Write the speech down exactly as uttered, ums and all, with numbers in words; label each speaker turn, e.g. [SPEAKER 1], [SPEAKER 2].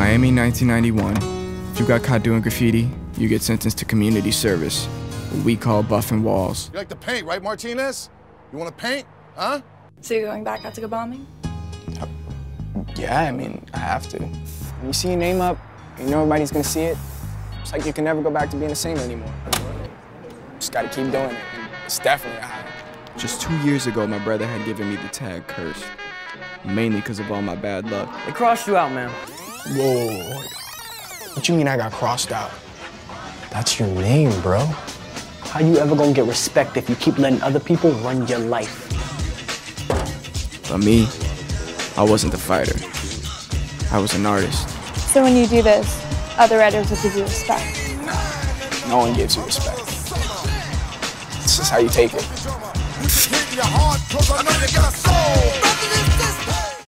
[SPEAKER 1] Miami, nineteen ninety-one. If you got caught doing graffiti, you get sentenced to community service, what we call buffing walls.
[SPEAKER 2] You like to paint, right, Martinez? You want to paint, huh?
[SPEAKER 3] So you're going back out to go bombing?
[SPEAKER 4] Uh, yeah, I mean, I have to. When you see your name up, you know everybody's gonna see it. It's like you can never go back to being the same anymore. Just gotta keep doing it. It's definitely a high.
[SPEAKER 1] Just two years ago, my brother had given me the tag Curse, mainly because of all my bad luck.
[SPEAKER 5] They crossed you out, man.
[SPEAKER 4] Whoa. What you mean I got crossed out? That's your name, bro.
[SPEAKER 5] How you ever gonna get respect if you keep letting other people run your life?
[SPEAKER 1] But me, I wasn't a fighter. I was an artist.
[SPEAKER 3] So when you do this, other writers will give you respect?
[SPEAKER 4] Nah, no one gives you respect. This is how you take it.